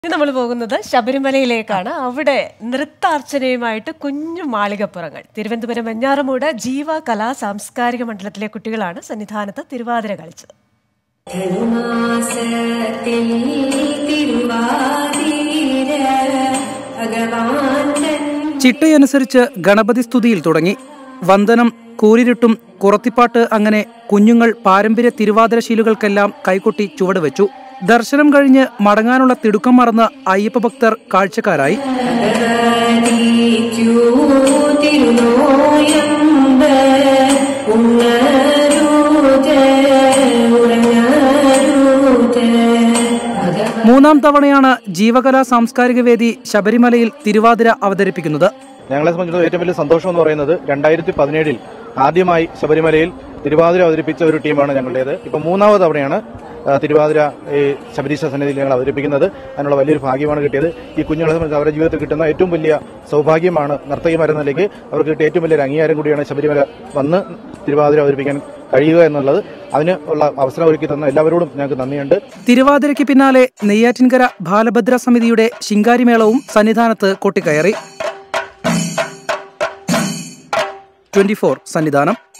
നമ്മൾ പോകുന്നത് ശബരിമലയിലേക്കാണ്. അവിടെ നൃത്താർച്ചനയുമായിട്ട് കുഞ്ഞു മാളികപ്പുറങ്ങൾ. തിരുവനന്തപുരം വെഞ്ഞാറമൂട് ജീവ കലാ സാംസ്കാരിക മണ്ഡലത്തിലെ കുട്ടികളാണ് സന്നിധാനത്ത് തിരുവാതിര കളിച്ചത്. ചിട്ടയനുസരിച്ച് ഗണപതി സ്തുതിയിൽ തുടങ്ങി. വന്ദനം, കൂരിരുട്ടും, കുറത്തിപ്പാട്ട്, അങ്ങനെ കുഞ്ഞുങ്ങൾ പാരമ്പര്യ തിരുവാതിരശീലുകൾക്കെല്ലാം കൈകൊട്ടി ചുവടുവെച്ചു. ദർശനം കഴിഞ്ഞ് മടങ്ങാനുള്ള തിടുക്കം മറന്ന് അയ്യപ്പ ഭക്തർ കാഴ്ചക്കാരായി. മൂന്നാം തവണയാണ് ജീവകലാ സാംസ്കാരിക വേദി ശബരിമലയിൽ തിരുവാതിര അവതരിപ്പിക്കുന്നത്. ഞങ്ങളെ സംബന്ധിച്ചിടത്തോളം ഏറ്റവും വലിയ സന്തോഷം എന്ന് പറയുന്നത് 2017 ആദ്യമായി ശബരിമലയിൽ തിരുവാതിര അവതരിപ്പിച്ച ഒരു ടീമാണ് ഞങ്ങളുടേത്. ഇപ്പൊ മൂന്നാമത് തവണയാണ് തിരുവാതിര ശബരീശ സന്നിധിയിൽ ഞങ്ങൾ അവതരിപ്പിക്കുന്നത്. അതിനുള്ള വലിയൊരു ഭാഗ്യമാണ് കിട്ടിയത്. ഈ കുഞ്ഞുങ്ങളെ സംബന്ധിച്ച് അവരുടെ ജീവിതത്തിൽ കിട്ടുന്ന ഏറ്റവും വലിയ സൗഭാഗ്യമാണ്. നർത്തകിമാരെന്ന നിലയ്ക്ക് അവർക്ക് കിട്ടിയ ഏറ്റവും വലിയൊരു അംഗീകാരം കൂടിയാണ് ശബരിമല വന്ന് തിരുവാതിര അവതരിപ്പിക്കാൻ കഴിയുക എന്നുള്ളത്. അതിന് ഉള്ള അവസരം ഒരുക്കി തന്ന എല്ലാവരോടും ഞങ്ങൾക്ക് നന്ദിയുണ്ട്. തിരുവാതിരയ്ക്ക് പിന്നാലെ നെയ്യാറ്റിൻകര ബാലഭദ്ര സമിതിയുടെ ശിങ്കാരിമേളവും സന്നിധാനത്ത് കൊട്ടിക്കയറി. 24 സന്നിധാനം.